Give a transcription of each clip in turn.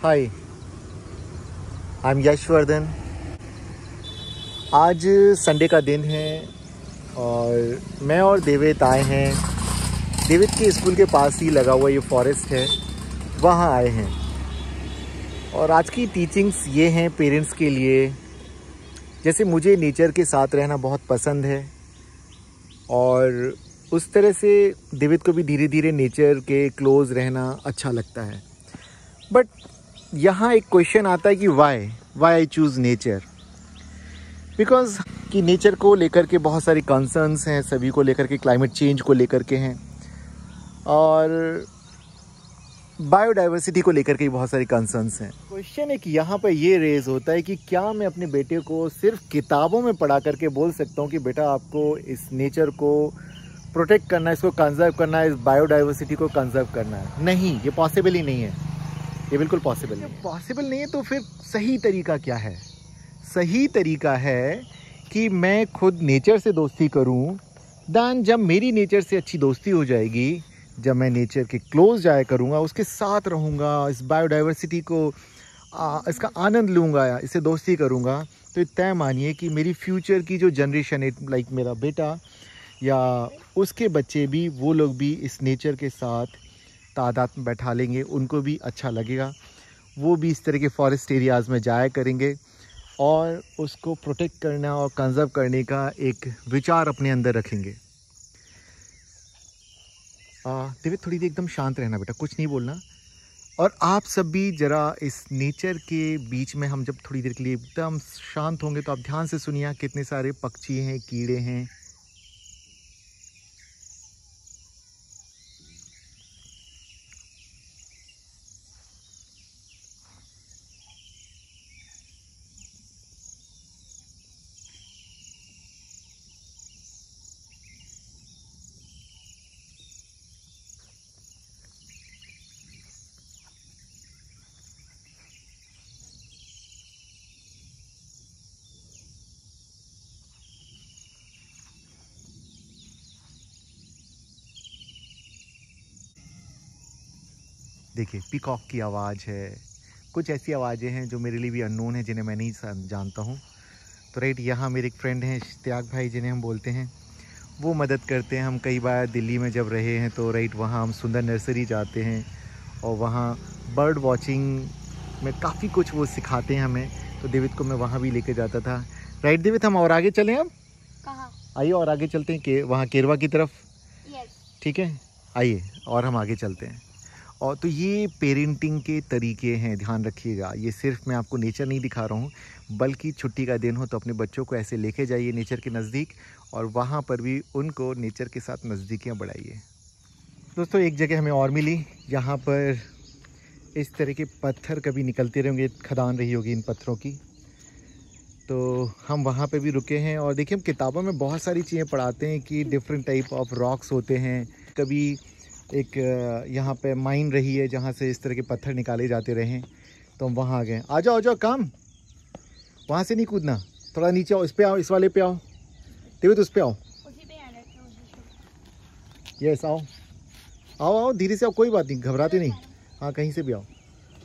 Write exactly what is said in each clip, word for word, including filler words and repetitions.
Hi, I am Yashvardhan. आज Sunday का दिन है और मैं और देवित आए हैं। देवित के स्कूल के पास ही लगा हुआ ये फॉरेस्ट है, वहाँ आए हैं। और आज की टीचिंग्स ये हैं पेरेंट्स के लिए। जैसे मुझे नेचर के साथ रहना बहुत पसंद है और उस तरह से देवित को भी धीरे धीरे नेचर के क्लोज रहना अच्छा लगता है। बट यहाँ एक क्वेश्चन आता है कि why why I choose nature. Because कि नेचर को लेकर के बहुत सारी कंसर्न्स हैं, सभी को लेकर के, क्लाइमेट चेंज को लेकर के हैं और बायोडाइवर्सिटी को लेकर के बहुत सारी कंसर्न्स हैं। क्वेश्चन है कि यहाँ पर ये रेज होता है कि क्या मैं अपने बेटे को सिर्फ किताबों में पढ़ा करके बोल सकता हूँ कि बेटा आपको इस नेचर को प्रोटेक्ट करना है, इसको कंजर्व करना है, इस बायोडाइवर्सिटी को कंजर्व करना है। नहीं, ये पॉसिबल ही नहीं है। ये बिल्कुल पॉसिबल नहीं है। पॉसिबल नहीं है तो फिर सही तरीका क्या है? सही तरीका है कि मैं खुद नेचर से दोस्ती करूं। दैन जब मेरी नेचर से अच्छी दोस्ती हो जाएगी, जब मैं नेचर के क्लोज जाया करूंगा, उसके साथ रहूंगा, इस बायोडाइवर्सिटी को आ, इसका आनंद लूंगा, इससे दोस्ती करूंगा, तो तय मानिए कि मेरी फ्यूचर की जो जनरेशन है, लाइक मेरा बेटा या उसके बच्चे भी, वो लोग भी इस नेचर के साथ तादाद में बैठा लेंगे। उनको भी अच्छा लगेगा, वो भी इस तरह के फॉरेस्ट एरियाज़ में जाया करेंगे और उसको प्रोटेक्ट करना और कंजर्व करने का एक विचार अपने अंदर रखेंगे। देवित थोड़ी देर एकदम शांत रहना बेटा, कुछ नहीं बोलना। और आप सब भी ज़रा इस नेचर के बीच में, हम जब थोड़ी देर के लिए एकदम शांत होंगे तो आप ध्यान से सुनिए कितने सारे पक्षी हैं, कीड़े हैं। देखिए, पीकॉक की आवाज़ है, कुछ ऐसी आवाज़ें हैं जो मेरे लिए भी अननोन है, जिन्हें मैं नहीं जानता हूँ। तो राइट, यहाँ मेरे एक फ्रेंड हैं इश्तियाक भाई, जिन्हें हम बोलते हैं, वो मदद करते हैं। हम कई बार दिल्ली में जब रहे हैं तो राइट वहाँ हम सुंदर नर्सरी जाते हैं और वहाँ बर्ड वॉचिंग में काफ़ी कुछ वो सिखाते हैं हमें। तो देवित को मैं वहाँ भी लेके जाता था। राइट देवित, हम और आगे चलें अब? कहाँ? आइए और आगे चलते हैं के वहाँ केरवा की तरफ। यस। ठीक है, आइए और हम आगे चलते हैं। और तो ये पेरेंटिंग के तरीके हैं, ध्यान रखिएगा। ये सिर्फ मैं आपको नेचर नहीं दिखा रहा हूँ, बल्कि छुट्टी का दिन हो तो अपने बच्चों को ऐसे लेके जाइए नेचर के नज़दीक और वहाँ पर भी उनको नेचर के साथ नज़दीकियाँ बढ़ाइए। दोस्तों, एक जगह हमें और मिली, यहाँ पर इस तरह के पत्थर कभी निकलते रहेंगे, खदान रही होगी इन पत्थरों की। तो हम वहाँ पे भी रुके हैं और देखिए, हम किताबों में बहुत सारी चीज़ें पढ़ाते हैं कि डिफरेंट टाइप ऑफ रॉक्स होते हैं। कभी एक यहाँ पे माइन रही है जहाँ से इस तरह के पत्थर निकाले जाते रहे, तो हम वहाँ आ गए। आ जाओ आ जाओ, काम वहाँ से नहीं कूदना, थोड़ा नीचे आओ, इस पे आओ, इस वाले पे आओ। देवित उस पे आओ। यस, आओ आओ आओ, धीरे से आओ, कोई बात नहीं, घबराते नहीं। हाँ, कहीं से भी आओ,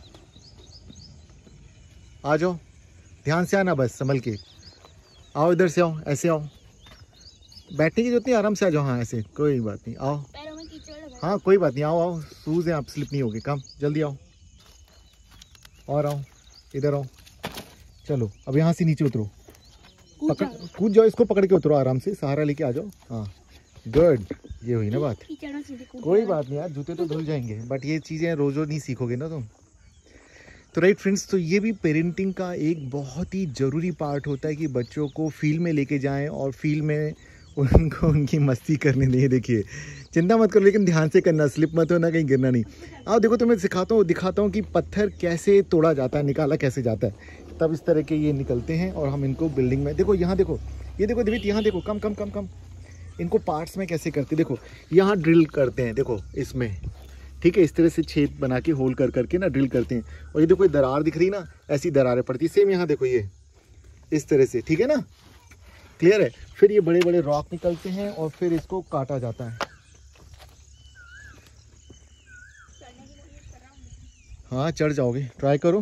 आ जाओ, ध्यान से आना, बस संभल के आओ। इधर से आओ, ऐसे आओ, बैठने की जरूरत नहीं, आराम से आ जाओ। हाँ, ऐसे कोई बात नहीं, आओ। हाँ, कोई बात नहीं, आओ आओ, शूज़ हैं, आप स्लिप नहीं होगे। काम, जल्दी आओ और आओ, इधर आओ। चलो, अब यहाँ से नीचे उतरो, पकड़ कूद जाओ, इसको पकड़ के उतरो, आराम से सहारा लेके आ जाओ। हाँ, गुड, ये हुई ना बात। कोई बात नहीं यार, जूते तो धुल जाएंगे, बट ये चीज़ें रोज रोज नहीं सीखोगे ना तुम। तो राइट फ्रेंड्स, तो ये भी पेरेंटिंग का एक बहुत ही ज़रूरी पार्ट होता है कि बच्चों को फील्ड में लेके जाएं और फील्ड में उनको उनकी मस्ती करने दें। देखिए, चिंता मत करो, लेकिन ध्यान से करना, स्लिप मत हो ना, कहीं गिरना नहीं। आओ देखो, तुम्हें सिखाता हूँ, दिखाता हूँ कि पत्थर कैसे तोड़ा जाता है, निकाला कैसे जाता है। तब इस तरह के ये निकलते हैं और हम इनको बिल्डिंग में, देखो यहाँ देखो, ये देखो देवित, यहाँ देखो, कम कम कम कम, इनको पार्ट्स में कैसे करते, देखो यहाँ ड्रिल करते हैं, देखो इसमें, ठीक है, इस तरह से छेद बना के होल कर करके ना ड्रिल करते हैं। और ये देखो, ये दरार दिख रही ना, ऐसी दरारें पड़ती, सेम यहाँ देखो, ये इस तरह से, ठीक है ना, क्लियर है। फिर ये बड़े बड़े रॉक निकलते हैं और फिर इसको काटा जाता है। हाँ चढ़ जाओगे, ट्राई करो।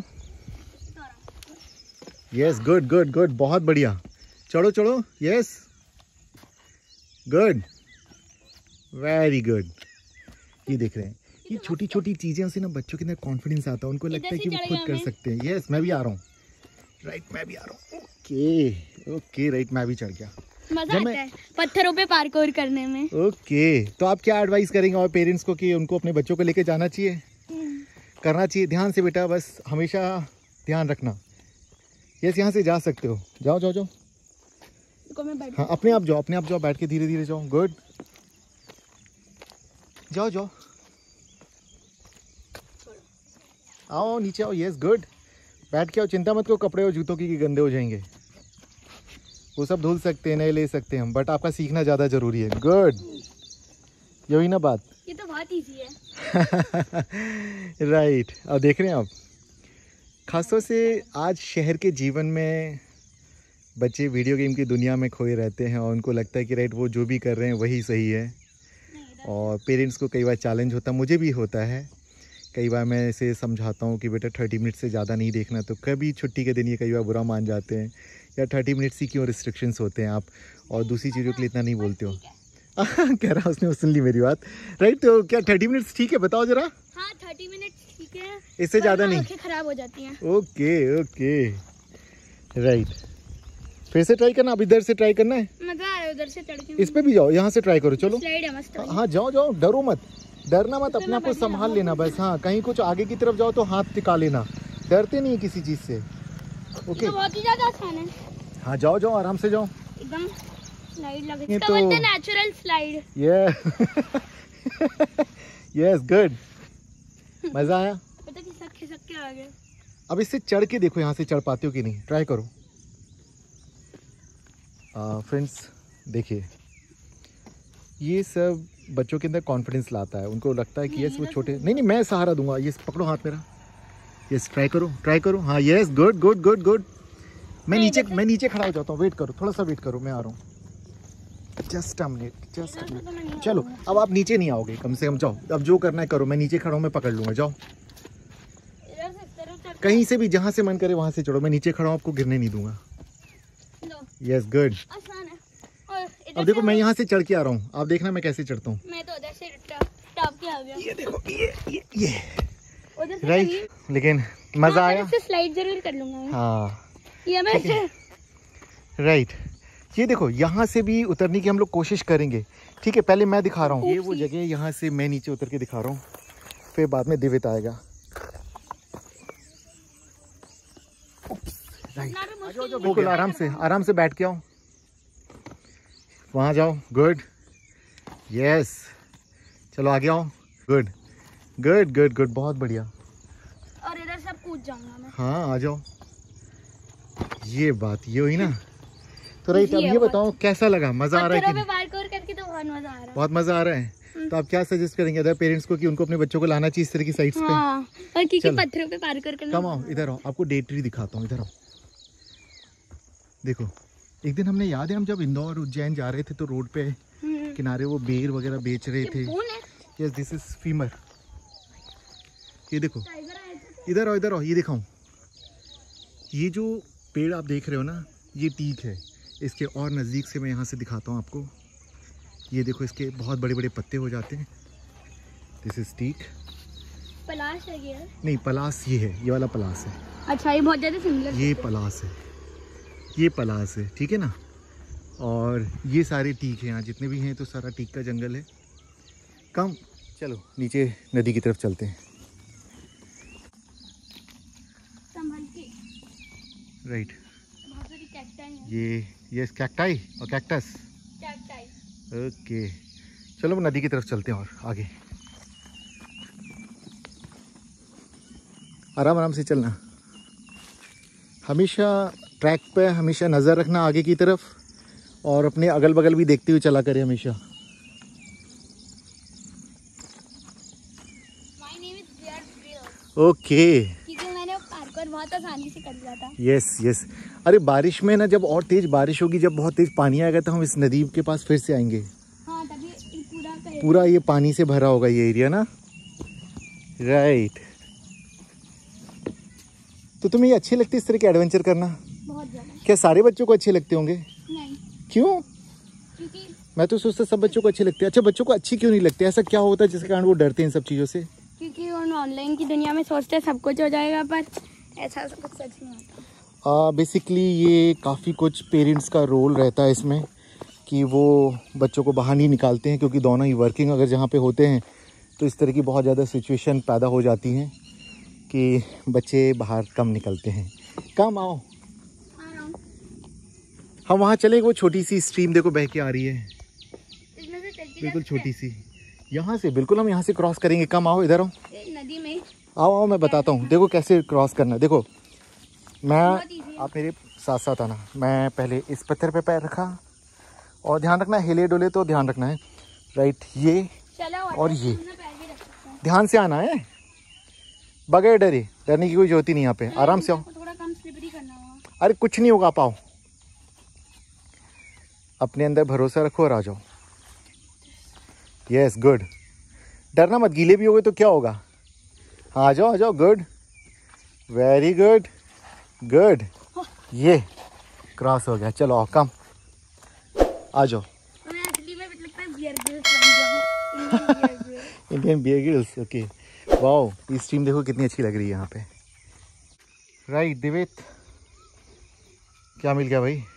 यस गुड गुड गुड, बहुत बढ़िया, चढ़ो चढ़ो। Yes good, very good. ये देख रहे हैं, ये छोटी छोटी चीजें से ना बच्चों के अंदर कॉन्फिडेंस आता है, उनको लगता है कि वो खुद कर सकते हैं। यस मैं भी आ रहा हूँ, राइट मैं भी आ रहा हूँ। ओके ओके राइट, मैं भी चढ़ गया। मजा आता है पत्थरों पे पार्कोर करने में। ओके तो आप क्या एडवाइस करेंगे और पेरेंट्स को कि उनको अपने बच्चों को लेके जाना चाहिए? करना चाहिए। ध्यान से बेटा, बस हमेशा ध्यान रखना। यस यहाँ से जा सकते हो, जाओ जाओ जाओ। हाँ अपने आप जाओ, अपने आप जाओ, बैठ के धीरे धीरे जाओ। गुड, जाओ जाओ, आओ नीचे आओ। यस गुड, बैठ के आओ, चिंता मत करो कपड़े और जूतों की गंदे हो जाएंगे, वो सब धुल सकते हैं, नए ले सकते हैं हम, बट आपका सीखना ज़्यादा ज़रूरी है। गुड, यही ना बात। ये तो बहुत इजी है। Right right. अब देख रहे हैं आप, खासतौर से आज शहर के जीवन में बच्चे वीडियो गेम की दुनिया में खोए रहते हैं और उनको लगता है कि राइट वो जो भी कर रहे हैं वही सही है, और पेरेंट्स को कई बार चैलेंज होता है, मुझे भी होता है। कई बार मैं इसे समझाता हूँ कि बेटा थर्टी मिनट से ज़्यादा नहीं देखना, तो कभी छुट्टी के दिन ये कई बार बुरा मान जाते हैं, या थर्टी मिनट्स ही क्यों रिस्ट्रिक्शंस होते हैं आप, और दूसरी चीज़ों के लिए इतना नहीं बोलते हो। कह रहा उसने, वो सुन ली मेरी बात। राइट तो क्या थर्टी मिनट्स ठीक है, बताओ जरा। हाँ थर्टी मिनट्स ठीक है, इससे ज़्यादा नहीं, आंखें खराब हो जाती हैं। ओके ओके राइट, फिर से ट्राई करना। अब इधर से ट्राई करना है, मजा आ रहा है उधर से चढ़ के। इस पे भी जाओ, यहाँ से ट्राई करो, चलो। स्लाइड है मस्त। हाँ जाओ जाओ, डरो मत, डरना मत, अपने आप को संभाल लेना बस। हाँ कहीं कुछ आगे की तरफ जाओ तो हाथ टिका लेना, डरते नहीं किसी चीज़ से। ओके बहुत ही ज़्यादा आसान है। हाँ जाओ जाओ, आराम से जाओ, एकदम स्लाइड लग रही ये है, तो नेचुरल स्लाइड। यस गुड, मजा आया। पता खिसक खिसक के आ गए। अब इससे चढ़ के देखो, यहाँ से चढ़ पाते हो कि नहीं, ट्राई करो। फ्रेंड्स देखिए, ये सब बच्चों के अंदर कॉन्फिडेंस लाता है, उनको लगता है कि यस वो छोटे, नहीं नहीं मैं सहारा दूंगा। ये पकड़ो हाथ मेरा, यस ट्राई करो ट्राई करो। हाँ yes good good good good. मैं नीचे मैं नीचे खड़ा हो जाता हूँ, वेट करो, थोड़ा सा वेट करो, मैं आ रहा हूँ। Just a minute, just a minute. चलो अब आप नीचे नहीं आओगे, कम से कम जाओ, अब जो करना है करो, मैं नीचे खड़ा हूँ, मैं पकड़ लूँगा, जाओ। कहीं से भी जहाँ से मन करे वहाँ से चढ़ो, मैं नीचे खड़ा हूँ, आपको गिरने नहीं दूंगा। Yes good. अब देखो मैं यहाँ से चढ़ के आ रहा हूँ, आप देखना मैं कैसे चढ़ता हूँ। मैं तो उधर से टॉप के आ गया। ये देखो ये ये ये राइट, लेकिन मजा आया। स्लाइड जरूर कर लूंगा मैं। हाँ ये मैं राइट, ये देखो यहाँ से भी उतरने की हम लोग कोशिश करेंगे। ठीक है पहले मैं दिखा रहा हूँ, ये वो जगह, यहाँ से मैं नीचे उतर के दिखा रहा हूँ, फिर बाद में दिव्यता आएगा। राइट बिल्कुल, आराम से आराम से बैठ के आओ, वहाँ जाओ। गुड, यस चलो आगे आओ। गुड गुड गुड गुड, बहुत बढ़िया। और इधर सब कूद जाऊंगा मैं। हाँ आ जाओ, ये बात ये हुई ना। तो राइट अब ये बताओ कैसा लगा, मजा आ रहा है कि नहीं? पार्कोर करके तो बहुत मजा आ रहा है। बहुत मजा आ रहा है। तो आप क्या सजेस्ट करेंगे अदर पेरेंट्स को कि उनको अपने बच्चों को लाना चाहिए इस तरह की साइट्स पे? हाँ, और क्योंकि पत्थरों पे पार्कोर करना। कम आओ इधर आओ, आपको डे ट्री दिखाता हूँ, इधर आओ। देखो एक दिन हमने, याद है हम जब इंदौर उज्जैन जा रहे थे तो रोड पे किनारे वो बेर वगैरह बेच रहे थे। Yes this is femur. ये देखो इधर आओ इधर आओ, ये दिखाऊं, ये जो पेड़ आप देख रहे हो ना, ये टीक है। इसके और नज़दीक से मैं यहाँ से दिखाता हूँ आपको। ये देखो इसके बहुत बड़े बड़े पत्ते हो जाते हैं। This is teak. पलाश है ये? नहीं पलास ये है, ये वाला पलास है। अच्छा ये बहुत ज़्यादा सिमिलर। ये पलास है, ये पलास है, ठीक है ना। और ये सारे टीक हैं, यहाँ जितने भी हैं तो सारा टीक का जंगल है। कम चलो नीचे नदी की तरफ चलते हैं। Right right. ये ये कैक्टाई और कैक्टस। ओके चलो नदी की तरफ चलते हैं और आगे। आराम आराम से चलना, हमेशा ट्रैक पे हमेशा नज़र रखना आगे की तरफ, और अपने अगल बगल भी देखते हुए चला करें हमेशा। ओके क्योंकि मैंने पार्कोर बहुत आसानी से कर लिया था। Yes yes. अरे बारिश में ना, जब और तेज बारिश होगी, जब बहुत तेज पानी आएगा तो हम इस नदी के पास फिर से आएंगे। हाँ, तभी पूरा पूरा ये पानी से भरा होगा ये एरिया ना। राइट तो तुम्हें ये अच्छी लगती है इस तरह के एडवेंचर करना? बहुत ज्यादा। क्या सारे बच्चों को अच्छे लगते होंगे? नहीं। क्यों? क्योंकि मैं तो सोचता सब बच्चों को अच्छे लगते हैं। अच्छा, बच्चों को अच्छी क्यों नहीं लगती? ऐसा क्या होता है जिसके कारण वो डरते हैं इन सब चीज़ों से? क्योंकि वो ऑनलाइन की दुनिया में सोचते हैं सब कुछ हो जाएगा, पर ऐसा कुछ सच नहीं होता। बेसिकली ये काफ़ी कुछ पेरेंट्स का रोल रहता है इसमें कि वो बच्चों को बाहर नहीं निकालते हैं, क्योंकि दोनों ही वर्किंग अगर जहाँ पे होते हैं तो इस तरह की बहुत ज़्यादा सिचुएशन पैदा हो जाती हैं कि बच्चे बाहर कम निकलते हैं। कम आओ, हम वहाँ चले। वो छोटी सी स्ट्रीम देखो बह के आ रही है, बिल्कुल छोटी सी, यहाँ से बिल्कुल हम यहाँ से क्रॉस करेंगे। कम आओ, इधर आओ, नदी में आओ आओ मैं बताता हूँ। देखो कैसे क्रॉस करना है। देखो मैं, आप मेरे साथ साथ आना। मैं पहले इस पत्थर पे पैर रखा, और ध्यान रखना हिले डोले तो ध्यान रखना है, राइट। ये और ये ध्यान से आना है, बगैर डरे। डरने की कोई जरूरत ही नहीं, यहाँ पे आराम से आओ। थोड़ा कम स्लिपरी करना होगा। अरे कुछ नहीं होगा, आप आओ, अपने अंदर भरोसा रखो और आ जाओ। Yes, good. डरना मत, गीले भी हो गए तो क्या होगा। हाँ, आ जाओ आ जाओ, गुड, वेरी गुड गुड। ये क्रॉस हो गया, चलो आओ, कम आ जाओ। Indian Bear Grylls, okay. Wow, ये स्ट्रीम देखो कितनी अच्छी लग रही है यहाँ पे, राइट। दिवेत, क्या मिल गया भाई?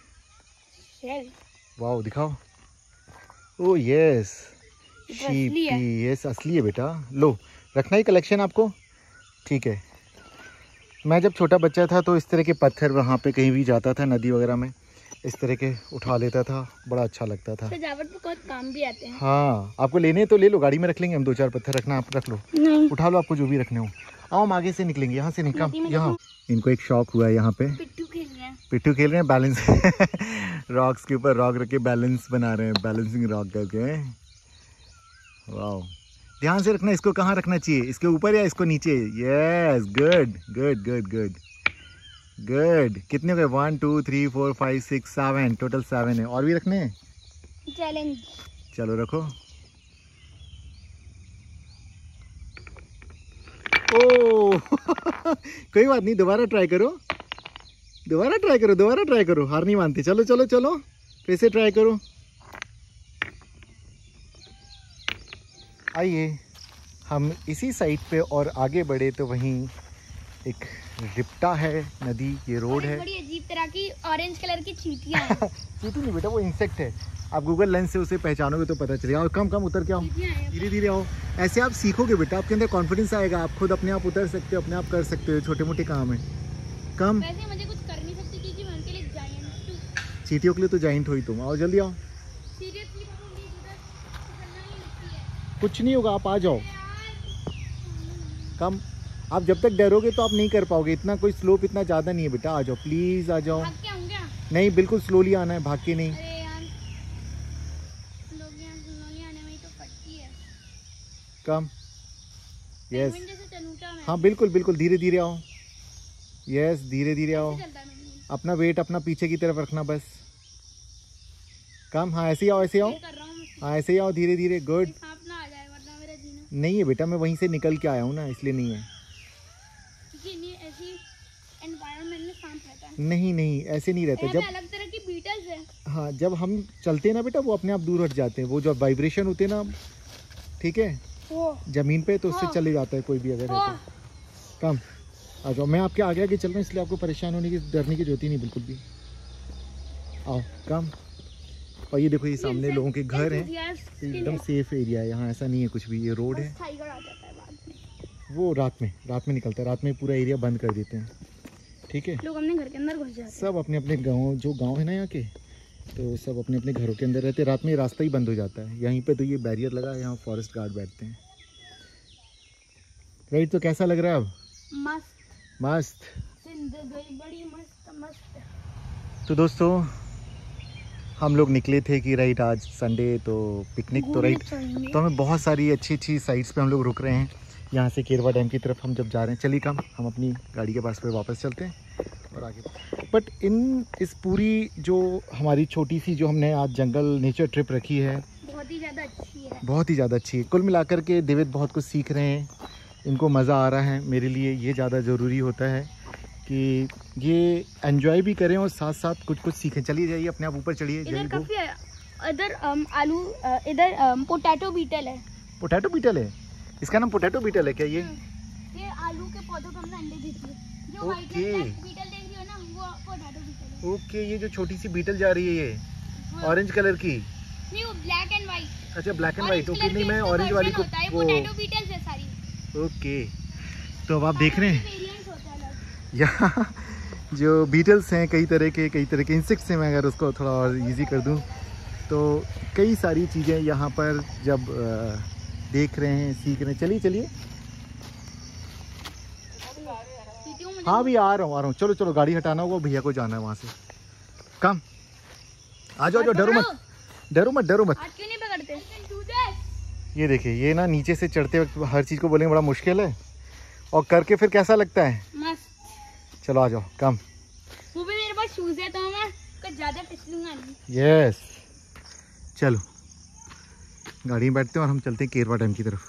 वाओ, दिखाओ। ओ यस, शीप, यस असली है बेटा। लो, रखना ही कलेक्शन आपको, ठीक है। मैं जब छोटा बच्चा था तो इस तरह के पत्थर वहाँ पे कहीं भी जाता था, नदी वगैरह में, इस तरह के उठा लेता था, बड़ा अच्छा लगता था। सजावट में बहुत काम भी आते हैं। हाँ, आपको लेने तो ले लो, गाड़ी में रख लेंगे हम। दो चार पत्थर रखना, आप रख लो। नहीं। उठा लो, आपको जो भी रखने हो। आओ, हम आगे से निकलेंगे, यहाँ से निकल। यहाँ इनको एक शौक हुआ है, यहाँ पे पिट्ठू खेल रहे हैं। पिट्ठू खेल रहे हैं, बैलेंस रॉक्स के ऊपर रॉक रख के बैलेंस बना रहे हैं, बैलेंसिंग रॉक करके। वाह, ध्यान से रखना, इसको कहाँ रखना चाहिए, इसके ऊपर या इसको नीचे? Yes, good good good good good. कितने हो गए? One two three four five six seven, total seven है। और भी रखने हैं? चैलेंज। चलो रखो। ओ कोई बात नहीं, दोबारा ट्राई करो, दोबारा ट्राई करो, दोबारा ट्राई करो, हार नहीं मानते। चलो चलो चलो, फिर से ट्राई करो। आइए हम इसी साइड पे और आगे बढ़े तो वहीं एक रिप्टा है नदी, ये रोड है। बड़ी अजीब तरह की ऑरेंज कलर की चींटियां हैं। चींटी नहीं बेटा, वो इंसेक्ट है। आप गूगल लेंस से उसे पहचानोगे तो पता चलेगा। और कम कम उतर के आओ, धीरे धीरे आओ। ऐसे आप सीखोगे बेटा, आपके अंदर कॉन्फिडेंस आएगा, आप खुद अपने आप उतर सकते हो, अपने आप कर सकते हो छोटे मोटे काम है। कम, वैसे मुझे कुछ कर नहीं सकती क्योंकि मैं उनके लिए जायंट हूं। चींटियों के लिए तो जायंट हो ही तुम। आओ जल्दी आओ। सीरियसली बोलूंगी, इधर चलना ही लगती है। कुछ नहीं होगा, आप आ जाओ। कम, आप जब तक डरोगे तो आप नहीं कर पाओगे। इतना कोई स्लोप इतना ज़्यादा नहीं है बेटा, आ जाओ प्लीज़, आ जाओ। भाग के आऊं क्या? नहीं, बिल्कुल स्लोली आना है, भाग के नहीं। अरे यार, स्लोली स्लोली आने में ही तो फटती है। कम, यस, पेंगुइन जैसे चलूं क्या मैं? हाँ बिल्कुल बिल्कुल, धीरे धीरे आओ। यस, धीरे धीरे आओ। चलता है पेंगुइन। अपना वेट अपना पीछे की तरफ रखना बस। कम, हाँ ऐसे ही आओ, ऐसे आओ, ये कर रहा हूं मैं। हाँ ऐसे ही आओ, धीरे धीरे, गुड। सांप ना आ जाए वरना मेरा जीना। नहीं है बेटा, मैं वहीं से निकल के आया हूँ ना, इसलिए नहीं है। क्योंकि नहीं ऐसी एनवायरनमेंट में सांप रहता है। नहीं नहीं, ऐसे नहीं रहता। यहाँ जब पे अलग तरह की बीटल्स है। हाँ, जब हम चलते हैं ना बेटा, वो अपने आप दूर हट जाते हैं। वो जो वाइब्रेशन होते हैं ना, ठीक है, वो जमीन पे, तो उससे हाँ। चले जाता है कोई भी अगर रहता है। कम आ जाओ, मैं आपके आगे आगे चल रहा हूँ, इसलिए आपको परेशान होने की, डरने की जरूरत ही नहीं बिल्कुल भी। आओ, कम। और ये देखो, ये सामने लोगों के घर हैं, एकदम सेफ एरिया है यहाँ, ऐसा नहीं है कुछ भी। ये रोड है, टाइगर आ जाता है बाद में। वो रात में रात में निकलता है, रात में पूरा एरिया बंद कर देते हैं, ठीक है। लोग अपने घर के अंदर घुस जाते हैं। सब अपने अपने गाँव, जो गाँव है ना यहाँ के, तो सब अपने अपने घरों के अंदर रहते हैं। रात में रास्ता ही बंद हो जाता है। यहीं पे तो ये बैरियर लगा है, यहाँ फॉरेस्ट गार्ड बैठते हैं, राइट। तो कैसा लग रहा है अब? मस्त मस्त, जिंदगी बड़ी मस्त मस्त। तो दोस्तों हम लोग निकले थे कि राइट आज संडे तो पिकनिक, तो राइट, तो हमें बहुत सारी अच्छी अच्छी साइट्स पे हम लोग रुक रहे हैं। यहाँ से केरवा डैम की तरफ हम जब जा रहे हैं, चलिए कम हम अपनी गाड़ी के पास पे वापस चलते हैं और आगे। बट इन इस पूरी जो हमारी छोटी सी जो हमने आज जंगल नेचर ट्रिप रखी है, बहुत ही ज़्यादा अच्छी है। बहुत ही ज़्यादा अच्छी है। कुल मिलाकर के देवेद बहुत कुछ सीख रहे हैं, इनको मज़ा आ रहा है। मेरे लिए ये ज़्यादा ज़रूरी होता है कि ये एंजॉय भी करें और साथ साथ कुछ कुछ सीखें। चलिए जाइए, अपने आप ऊपर चढ़िए। इधर काफी है, इधर आलू, इधर पोटैटो बीटल है। पोटैटो बीटल है, इसका नाम पोटैटो बीटल है क्या? ये ये आलू के पौधों को हमने अंडे देती है। जो व्हाइट बीटल देख रही हो ना, वो पोटैटो बीटल है। ओके, ये जो छोटी सी बीटल जा रही है ये ऑरेंज कलर की? नहीं, वो ब्लैक एंड व्हाइट। अच्छा, ब्लैक एंड व्हाइट। ओके, नहीं मैं ऑरेंज वाली को वो पोटैटो बीटल्स है सारी। ओके, तो अब आप देख रहे हैं यहाँ जो बीटल्स हैं, कई तरह के कई तरह के इंसेक्ट्स हैं। मैं अगर उसको थोड़ा और इजी कर दूं तो कई सारी चीज़ें यहाँ पर जब देख रहे हैं, सीख रहे हैं। चलिए चलिए, हाँ भी आ रहा हूँ आ रहा हूँ। चलो चलो, गाड़ी हटाना होगा, भैया को जाना है वहाँ से। कम आ जाओ, जाओ, डरो मत डरो मत डरो मत। क्यों नहीं पकड़ते? ये देखिए, ये ना नीचे से चढ़ते वक्त हर चीज़ को बोलेंगे बड़ा मुश्किल है, और करके फिर कैसा लगता है? मस्त। चलो आ जाओ, कम। वो भी मेरे पास शूज है तो मैं कुछ ज़्यादा फिसलूंगा नहीं। यस, चलो गाड़ी में बैठते हैं और हम चलते हैं केरवा डैम की तरफ।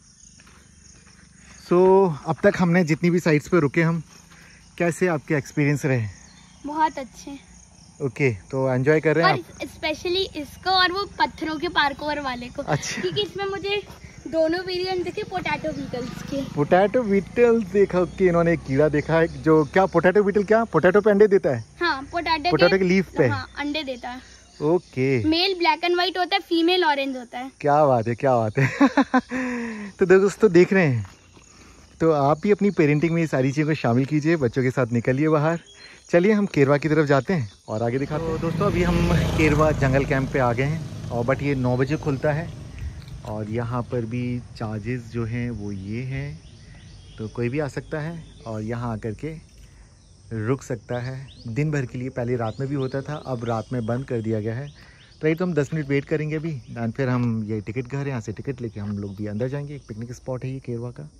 सो so, अब तक हमने जितनी भी साइट्स पे रुके, हम कैसे आपके एक्सपीरियंस रहे? बहुत अच्छे। ओके okay, तो एंजॉय कर रहे हैं आप? स्पेशली इसको और वो पत्थरों के पार्कोर वाले को। अच्छा, क्योंकि इसमें मुझे दोनों वेरिएंट देखे पोटैटो बीटल्स के। पोटैटो बीटल देखा कि इन्होंने एक कीड़ा देखा है जो क्या पोटैटो बीटल क्या पोटैटो पे अंडे देता है? हाँ, पोटैटो पोटैटो के लीफ पे हाँ, अंडे देता है। Okay, male black and white होता है, फीमेल ऑरेंज होता है। क्या बात है, क्या बात है। तो दोस्तों देख रहे हैं, तो आप भी अपनी पेरेंटिंग में ये सारी चीज़ों को शामिल कीजिए, बच्चों के साथ निकलिए बाहर। चलिए हम केरवा की तरफ जाते हैं और आगे दिखाते हैं। तो दोस्तों अभी हम केरवा जंगल कैंप पे आ गए हैं, और बट ये नौ बजे खुलता है, और यहाँ पर भी चार्जेस जो हैं वो ये हैं, तो कोई भी आ सकता है और यहाँ आकर के रुक सकता है दिन भर के लिए। पहले रात में भी होता था, अब रात में बंद कर दिया गया है। राइट, तो हम दस मिनट वेट करेंगे अभी, दैन फिर हम ये टिकट घर है, यहाँ से टिकट लेके हम लोग भी अंदर जाएंगे। एक पिकनिक स्पॉट है ये केरवा का।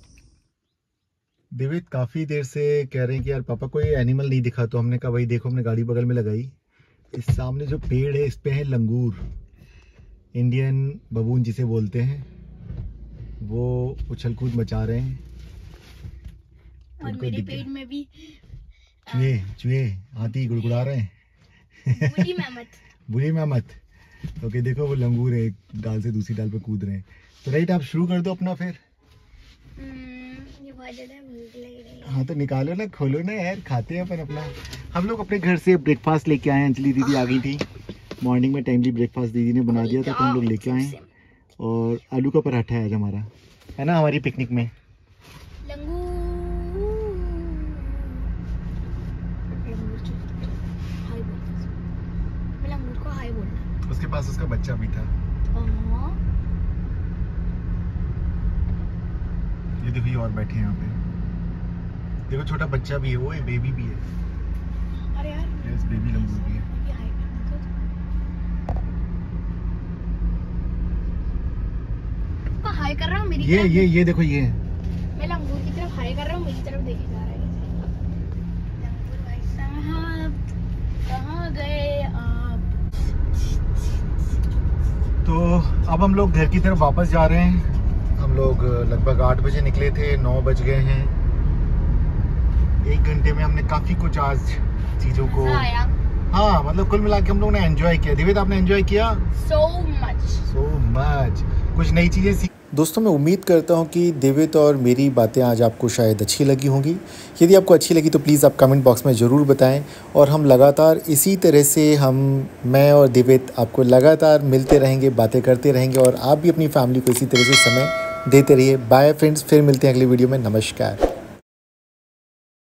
दिवित काफ़ी देर से कह रहे हैं कि यार पापा कोई एनिमल नहीं दिखा, तो हमने कहा भाई देखो, हमने गाड़ी बगल में लगाई, इस सामने जो पेड़ है इस पे है लंगूर, इंडियन बबून जिसे बोलते हैं, वो उछल कूद मचा रहे हैं। और मेरे पेड़ में भी चूहे चूहे हाथी गुड़गुड़ा रहे हैं। बुरी मेहमत बुरी मेहमत। ओके, देखो वो लंगूर है, एक डाल से दूसरी डाल पे कूद रहे हैं। तो राइट, आप शुरू कर दो अपना फिर। हाँ तो निकालो ना, खोलो ना यार, खाते हैं अपन अपना। हम लोग अपने घर से ब्रेकफास्ट लेके आए हैं, अंजलि दीदी आ गई थी मॉर्निंग में, टाइमली ब्रेकफास्ट दीदी ने बना दिया था, तो हम लोग लेके आए हैं। और आलू का पराठा है आज हमारा, है ना, हमारी पिकनिक में। उसके पास उसका बच्चा भी था। ये देखो, ये और बैठे हैं यहाँ पे, देखो छोटा बच्चा भी है, वो है बेबी भी है। अरे यार, यस, बेबी लंगूर भी है। हाय कर रहा हूँ मेरी ये तरफ। ये ये देखो, ये मैं लंगूर की तरफ हाय कर रहा हूँ, मेरी तरफ देखे जा रहा है। लंगूर भाई साहब कहाँ गए आप? तो अब हम लोग घर की तरफ वापस जा रहे हैं। हम लोग लगभग आठ बजे निकले थे, नौ बज गए हैं। एक घंटे में हमने काफी कुछ आज चीजों को, हाँ मतलब कुल मिला के हम लोगों ने एंजॉय किया। दिव्य, आपने एंजॉय किया? सो मच सो मच, कुछ नई चीजें सीख। दोस्तों मैं उम्मीद करता हूँ कि दिव्य और मेरी बातें आज आपको शायद अच्छी लगी होंगी। यदि आपको अच्छी लगी तो प्लीज़ आप कमेंट बॉक्स में ज़रूर बताएं, और हम लगातार इसी तरह से हम मैं और दिव्य आपको लगातार मिलते रहेंगे, बातें करते रहेंगे, और आप भी अपनी फैमिली को इसी तरह से समय देते रहिए। बाय फ्रेंड्स, फिर मिलते हैं अगली वीडियो में। नमस्कार।